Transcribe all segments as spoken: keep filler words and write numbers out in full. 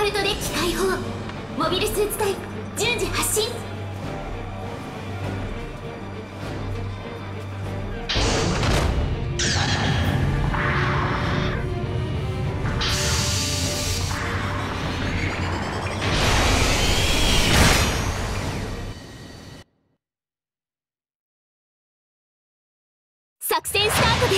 パルトデッキ開放。モビルスーツ隊順次発進。作戦スタートです。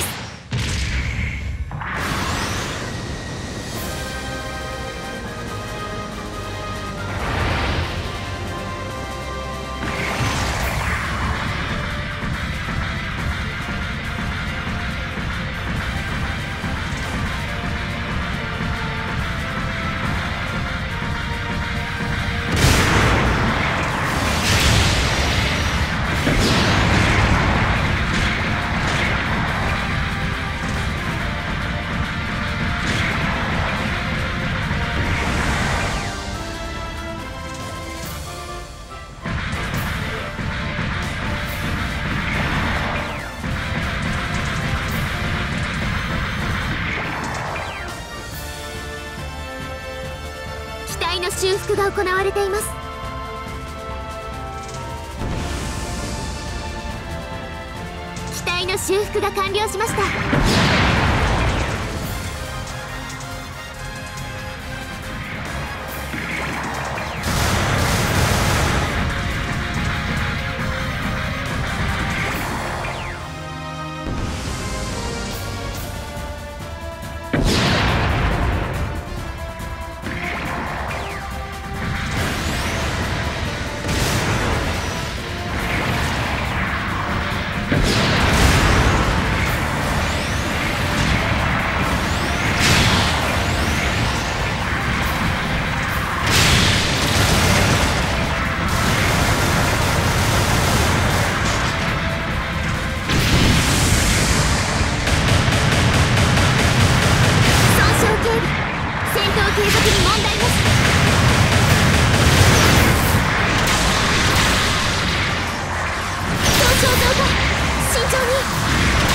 機体の修復が行われています。機体の修復が完了しました。継続に問題なし。上昇増加、慎重に。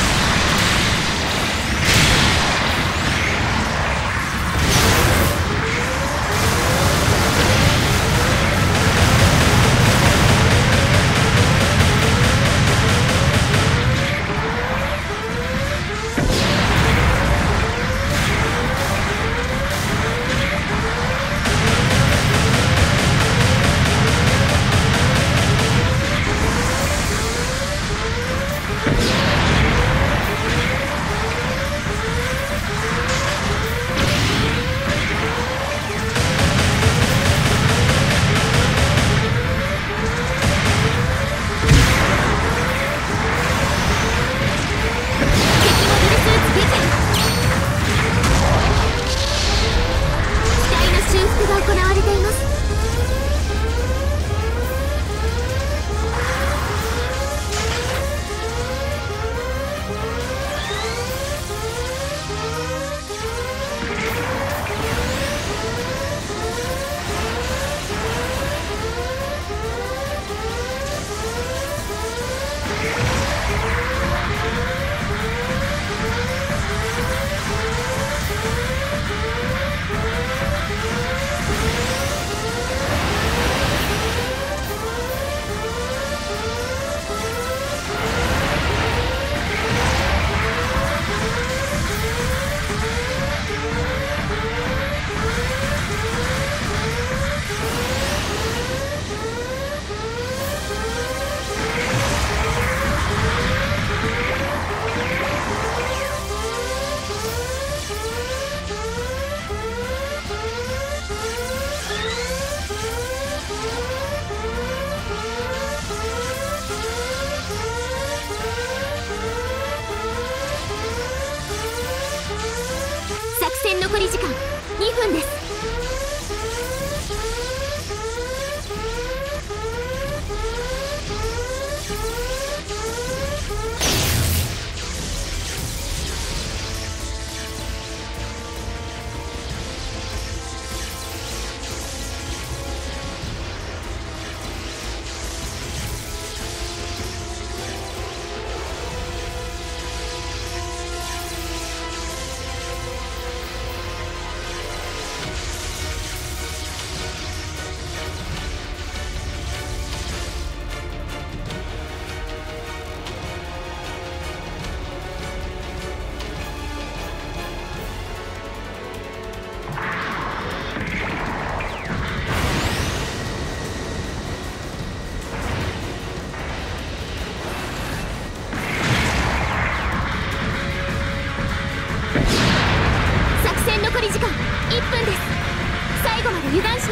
残り時間にふんです。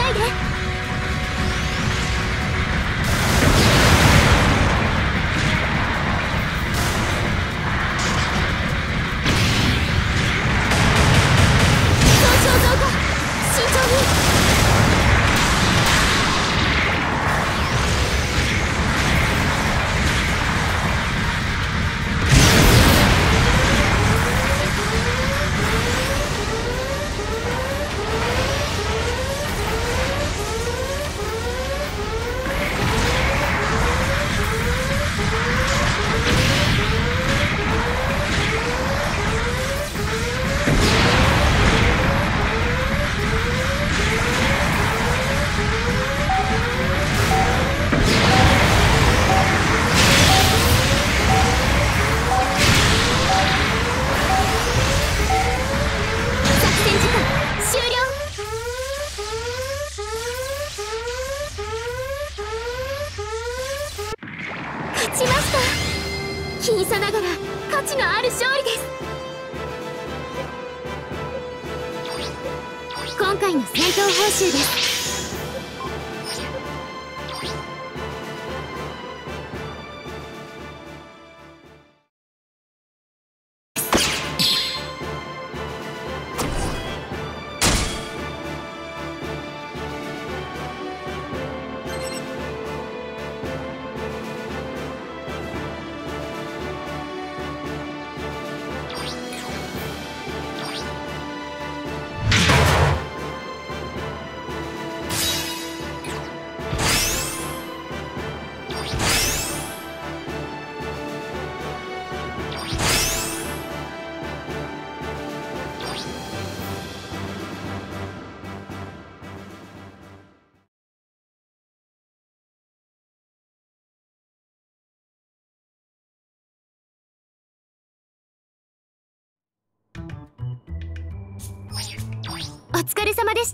ないで。損傷増加、慎重に。勝ちました。僅差ながら価値のある勝利です。今回の戦闘報酬です。お疲れ様でした。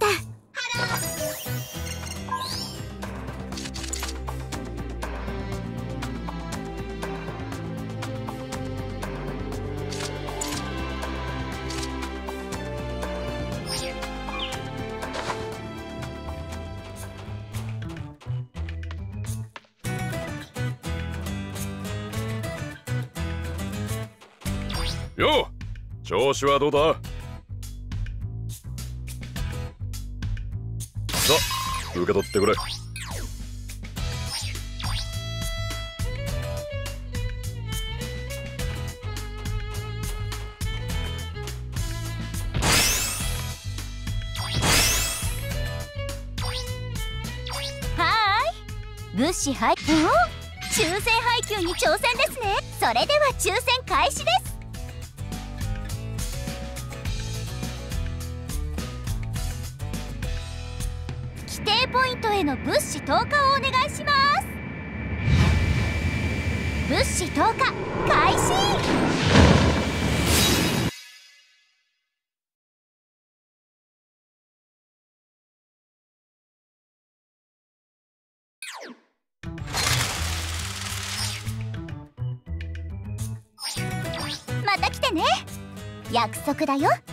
よう、調子はどうだ？さあ、受け取ってくれ。 はーい、物資配給、抽選配給に挑戦ですね。それでは抽選開始です。指定ポイントへの物資投下をお願いします。物資投下開始。また来てね。約束だよ。